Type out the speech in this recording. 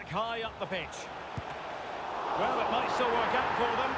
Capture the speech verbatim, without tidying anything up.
high up the pitch. Well, it might still work out for them.